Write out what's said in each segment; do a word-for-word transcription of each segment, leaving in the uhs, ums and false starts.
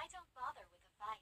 I don't bother with a fight.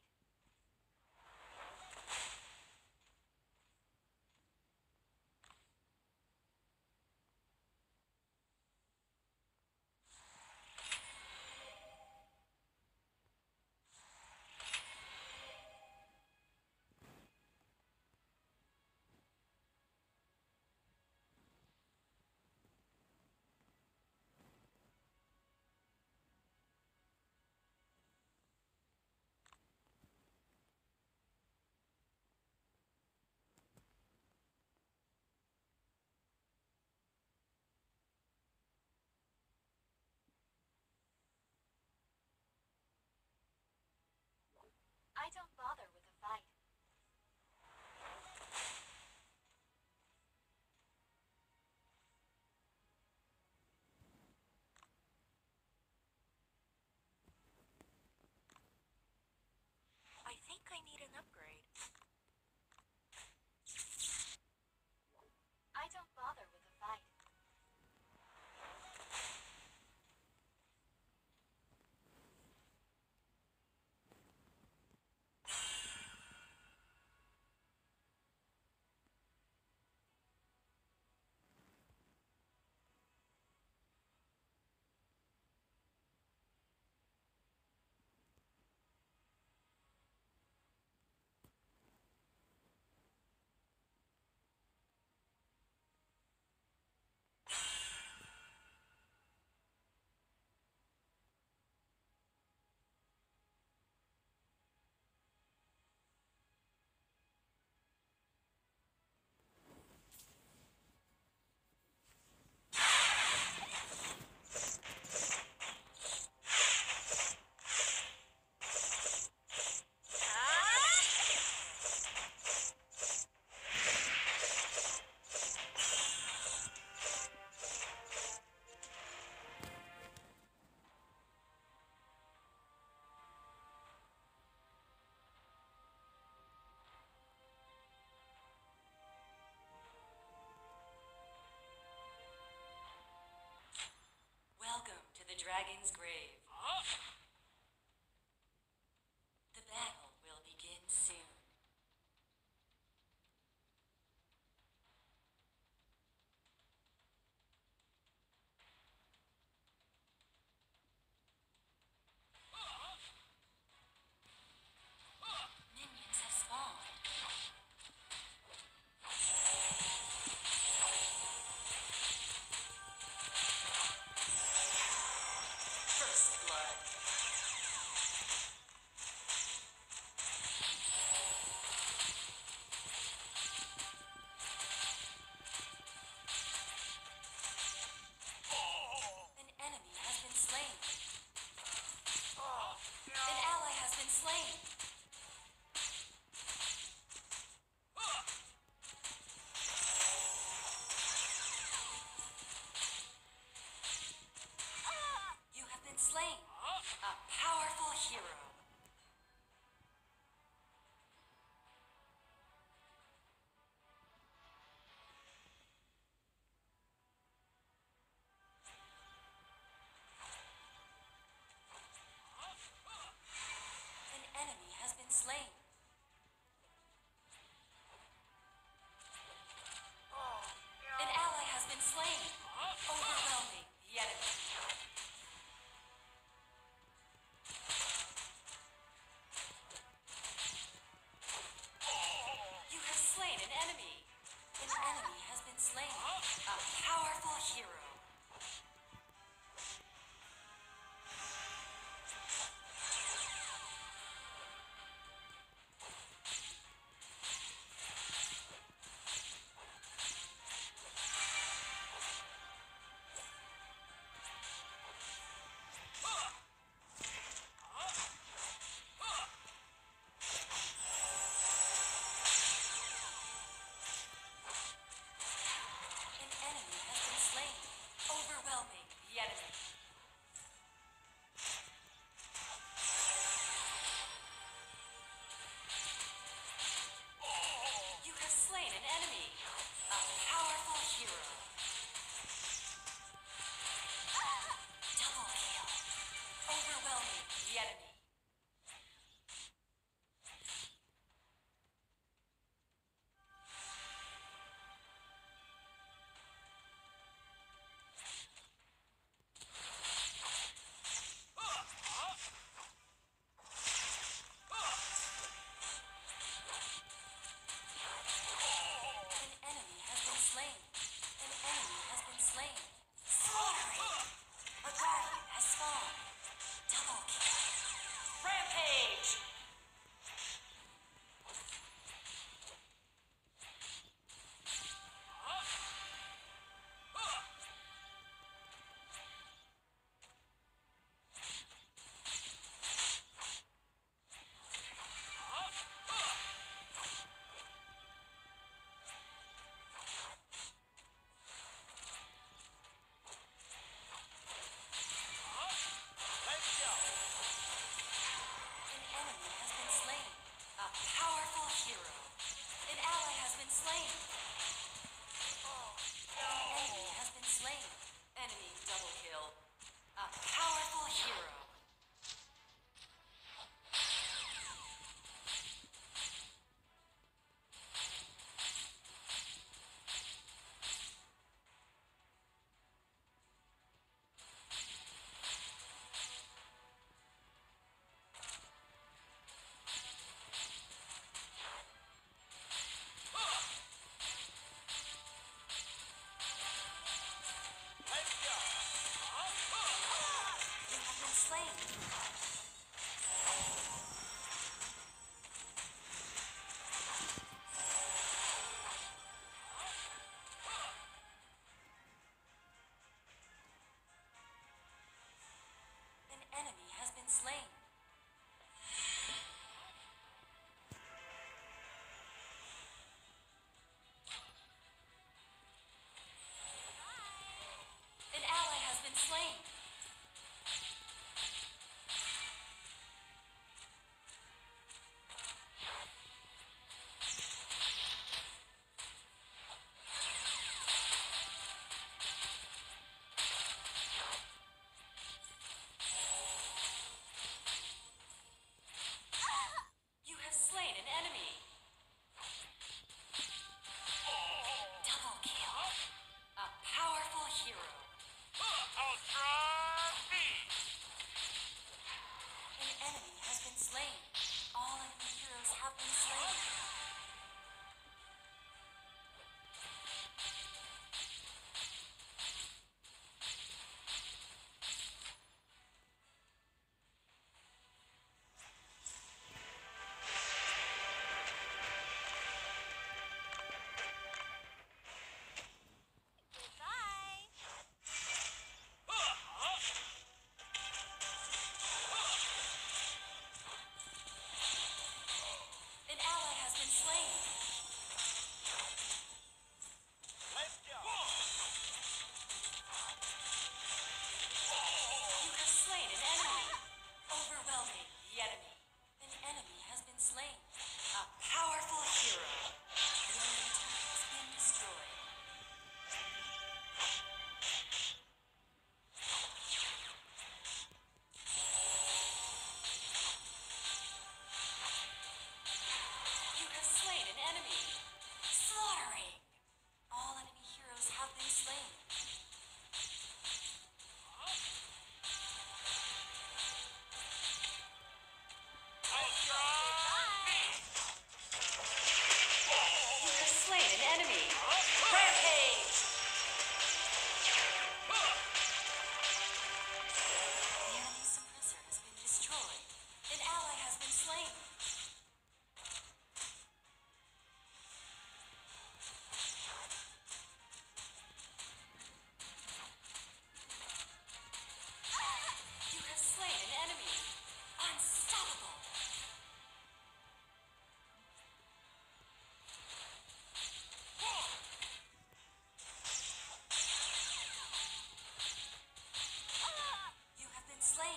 I don't bother with a fight. I think I need an upgrade. I don't bother with a fight. Welcome to the Dragon's Grave. The battle will begin soon. Minions have spawned. First blood. An enemy has been slain. An ally has been slain. You have been slain. A powerful hero. An enemy has been slain. An ally has been slain. Overwhelming the enemy. You have slain an enemy. An enemy has been slain. A powerful hero. An enemy has been slain. slain. An ally has been slain. You have slain an enemy. Double kill. A powerful hero. An enemy has been slain. All enemy heroes have been slain. Goodbye. An ally has been slain. Let's go. You have slain an enemy. Overwhelming the enemy. An enemy has been slain. A powerful hero. The enemy team has been destroyed. You have slain an enemy. Slaughtering. All enemy heroes have been slain. You have slain an enemy. Rampage. The enemy suppressor has been destroyed. An ally has been slain. You have slain an enemy. Unstoppable. You have been slain.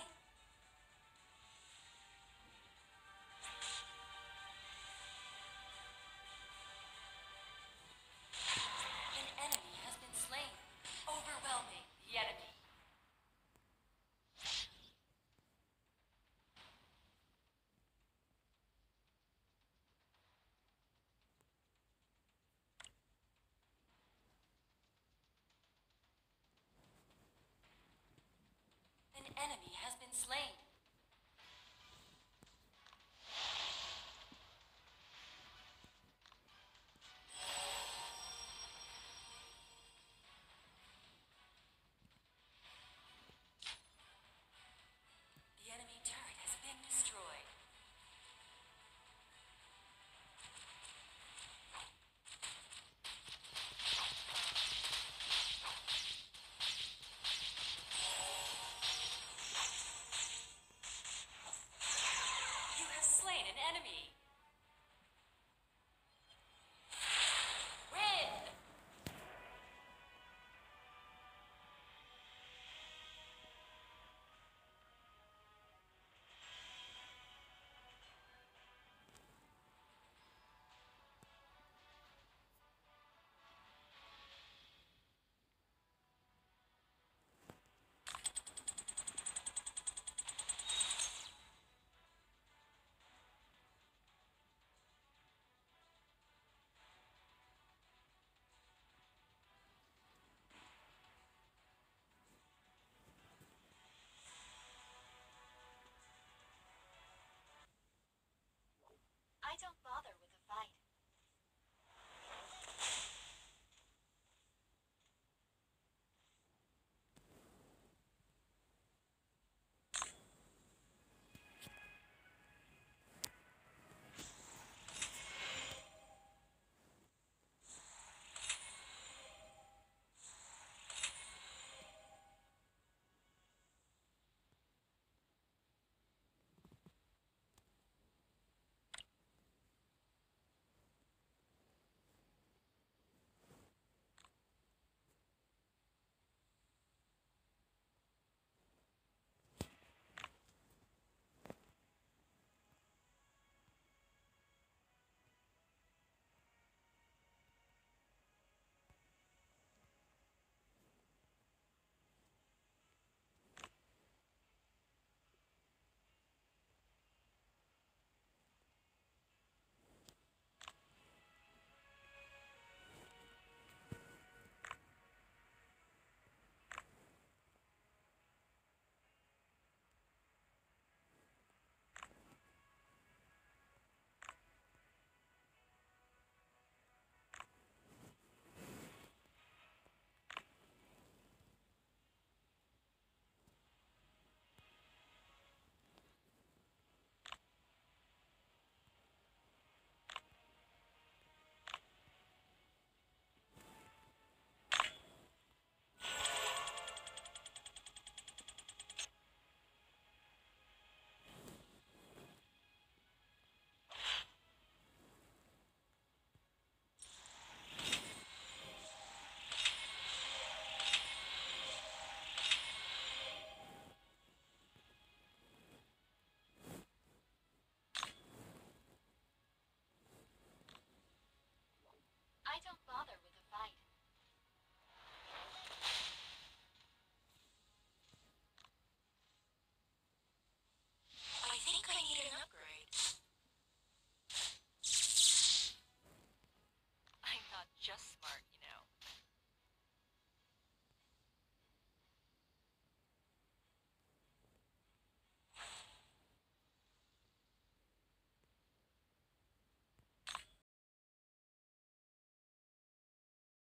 An enemy has been slain. Overwhelming the enemy. An enemy has been slain.